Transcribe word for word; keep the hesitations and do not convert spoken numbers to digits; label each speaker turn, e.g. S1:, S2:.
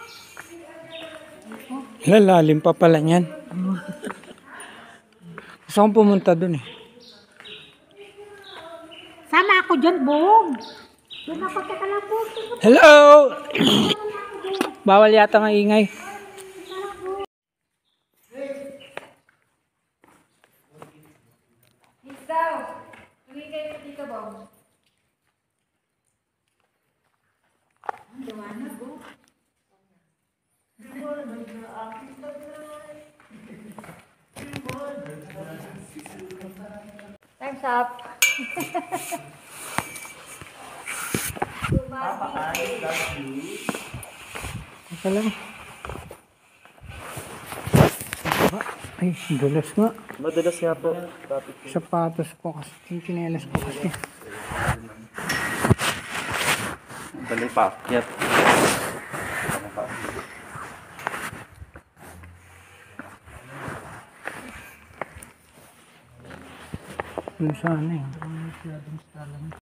S1: Lalalim pa pala niyan. Gusto kong pumunta dun eh.
S2: Sama ako dyan, Bong. Doon ako sa kalabo.
S1: Hello! Bawal yata ng ingay.
S2: Ikaw, tumigay mo dito, Bong. Ang liwanag, Bong. Time's up.
S1: Ito lang. Ay, dulas nga.
S3: Madalas nga po.
S1: Sapatos ko kasi. Yung chinelas ko kasi.
S3: Balik pa. Yep.
S1: Ano sana eh.